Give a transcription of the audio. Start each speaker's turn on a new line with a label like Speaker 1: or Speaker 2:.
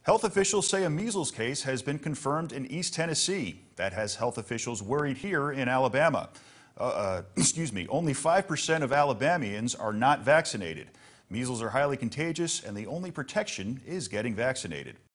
Speaker 1: Health officials say a measles case has been confirmed in East Tennessee. That has health officials worried here in Alabama. Only 5% of Alabamians are not vaccinated. Measles are highly contagious, and the only protection is getting vaccinated.